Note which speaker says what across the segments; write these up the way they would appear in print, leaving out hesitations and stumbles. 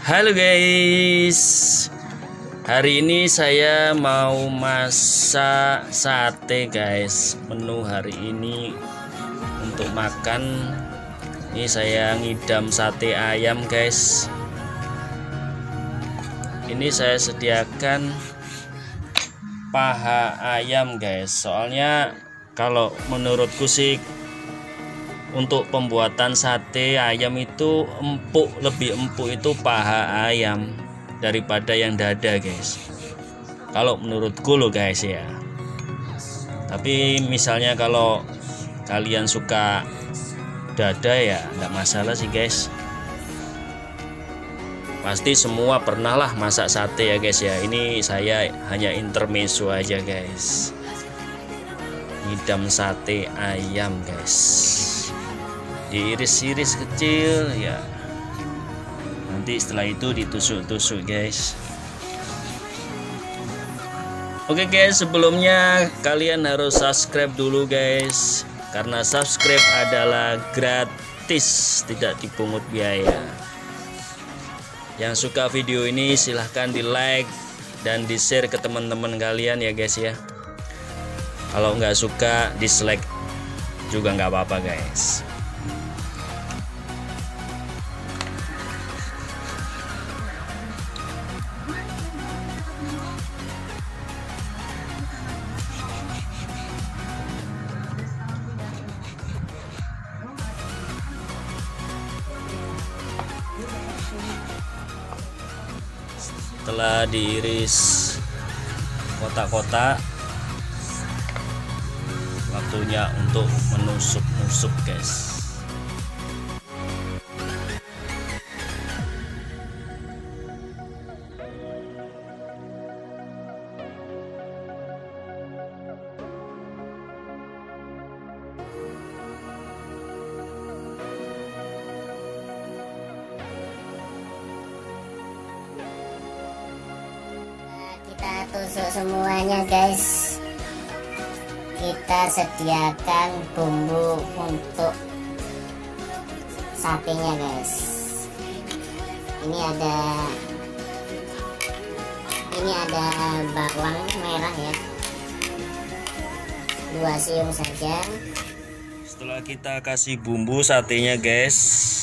Speaker 1: Halo guys, hari ini saya mau masak sate guys. Menu hari ini untuk makan, ini saya ngidam sate ayam guys. Ini saya sediakan paha ayam guys. Soalnya kalau menurutku sih untuk pembuatan sate ayam itu lebih empuk itu paha ayam daripada yang dada guys, kalau menurutku loh guys ya. Tapi misalnya kalau kalian suka dada ya enggak masalah sih guys. Pasti semua pernah lah masak sate ya guys ya. Ini saya hanya intermezzo aja guys, ngidam sate ayam guys. Diiris-iris kecil ya, nanti setelah itu ditusuk-tusuk guys. Oke guys, sebelumnya kalian harus subscribe dulu guys, karena subscribe adalah gratis, tidak dipungut biaya. Yang suka video ini silahkan di like dan di share ke teman-teman kalian ya guys ya. Kalau nggak suka dislike juga nggak apa-apa guys. Setelah diiris kotak-kotak, waktunya untuk menusuk-nusuk guys.
Speaker 2: Kita tusuk semuanya guys. Kita sediakan bumbu untuk satenya guys. Ini ada bawang merah ya, 2 siung saja.
Speaker 1: Setelah kita kasih bumbu satenya guys,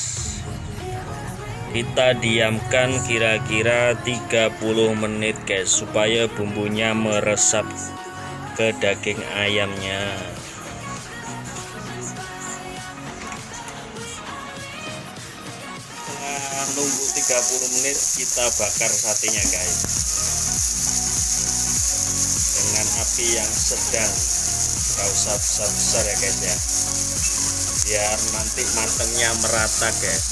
Speaker 1: kita diamkan kira-kira 30 menit guys, supaya bumbunya meresap ke daging ayamnya. Setelah nunggu 30 menit, kita bakar satenya guys dengan api yang sedang, gak usah besar-besar ya guys ya, biar nanti matangnya merata guys.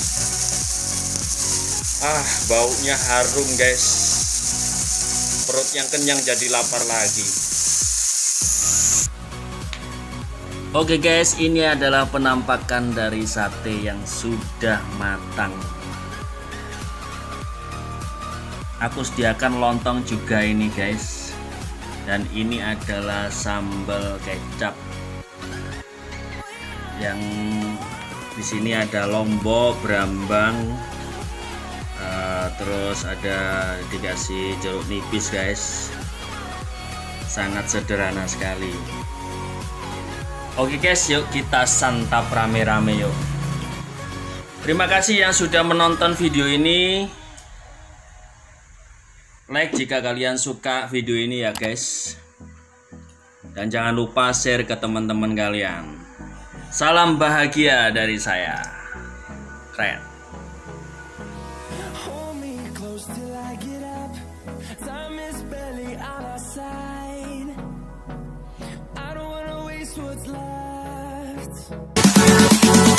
Speaker 1: Baunya harum guys, perut yang kenyang jadi lapar lagi. Oke guys, ini adalah penampakan dari sate yang sudah matang. Aku sediakan lontong juga ini guys, dan ini adalah sambal kecap. Yang di sini ada lombok, brambang, terus ada dikasih jeruk nipis guys. Sangat sederhana sekali. Oke guys, yuk kita santap rame-rame yuk. Terima kasih yang sudah menonton video ini. Like jika kalian suka video ini ya guys, dan jangan lupa share ke teman-teman kalian. Salam bahagia dari saya, Red.
Speaker 3: Time is barely on our side. I don't wanna waste what's left.